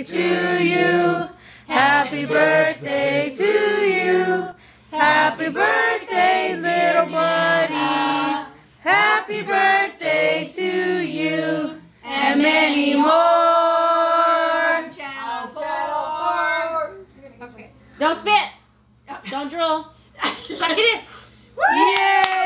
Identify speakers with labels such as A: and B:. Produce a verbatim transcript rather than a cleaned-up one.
A: to you. Happy birthday to you. Happy birthday, little buddy. Happy birthday to you. And many more.
B: Okay. Don't spit. Don't drool.
A: Suck it in. Yay!